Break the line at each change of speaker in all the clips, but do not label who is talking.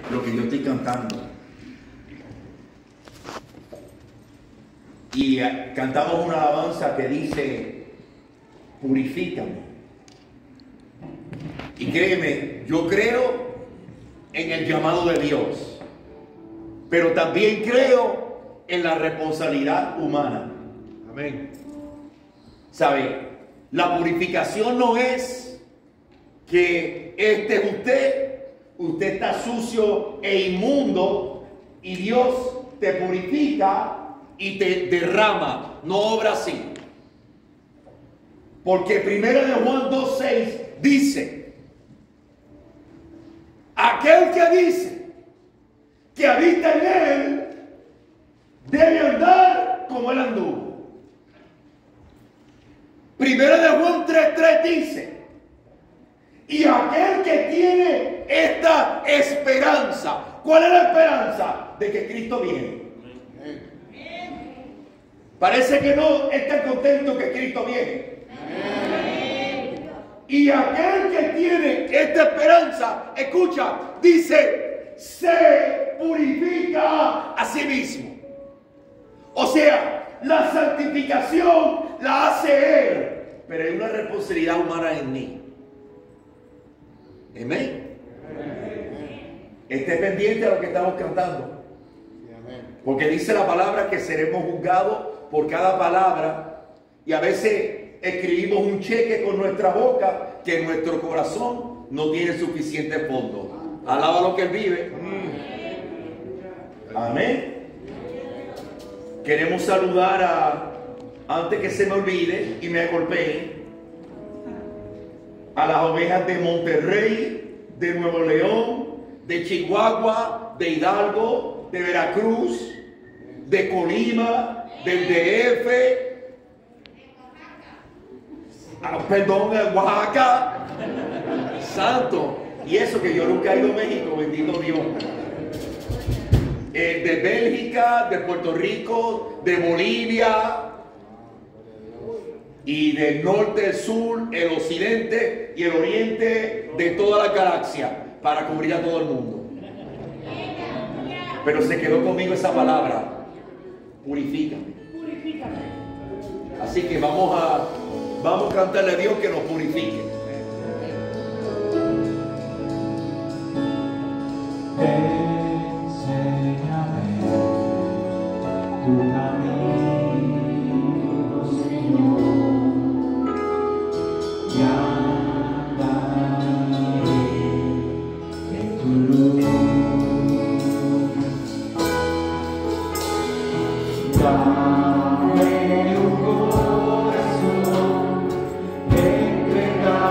lo que yo estoy cantando. Y cantamos una alabanza que dice, purifícame. Y créeme, yo creo en el llamado de Dios, pero también creo en la responsabilidad humana.
Amén.
¿Sabe? La purificación no es que usted está sucio e inmundo y Dios te purifica y te derrama. No obra así. Porque 1 de Juan 2:6 dice, aquel que dice que habita en él debe andar como él anduvo. 1 de Juan 3:3 dice, y aquel que tiene esta esperanza, ¿cuál es la esperanza? De que Cristo viene. Parece que no están contentos que Cristo viene. Y aquel que tiene esta esperanza, escucha, dice, se purifica a sí mismo. O sea, la santificación la hace Él, pero hay una responsabilidad humana en mí. Amén. Esté pendiente de lo que estamos cantando. Porque dice la palabra que seremos juzgados por cada palabra. Y a veces escribimos un cheque con nuestra boca que nuestro corazón no tiene suficiente fondo. Alaba lo que Él vive. Amén. Queremos saludar antes que se me olvide y me golpee, a las ovejas de Monterrey, de Nuevo León, de Chihuahua, de Hidalgo, de Veracruz, de Colima, del DF, de Oaxaca, santo, y eso que yo nunca he ido a México, bendito Dios, de Bélgica, de Puerto Rico, de Bolivia, y del norte, el sur, el occidente y el oriente de toda la galaxia, para cubrir a todo el mundo. Pero se quedó conmigo esa palabra, purifícame. Así que vamos a cantarle a Dios que nos purifique.
Enséñame tu camino, Señor, y andaré en tu luz. Dame un corazón entregado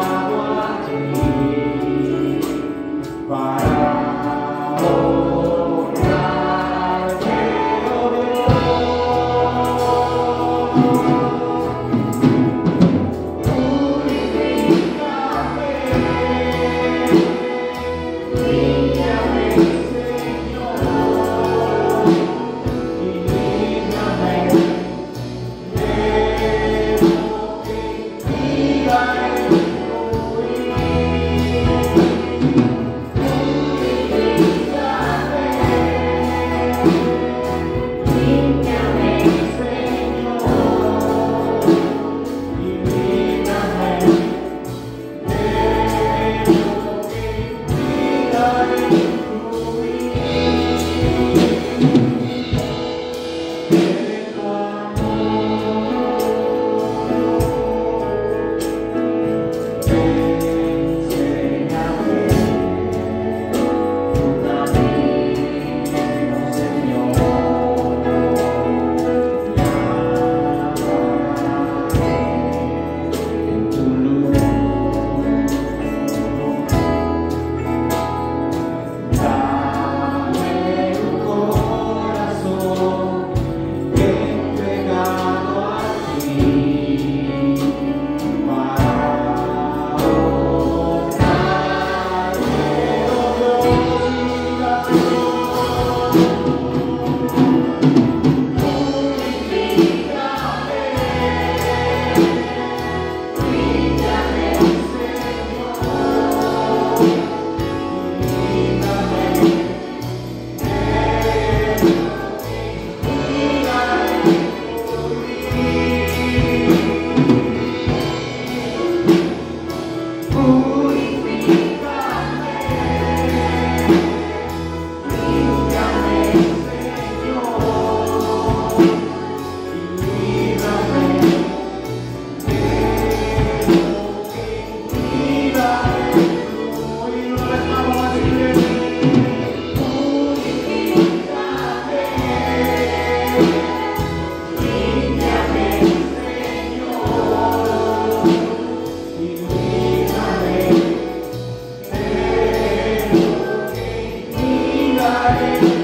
alegría.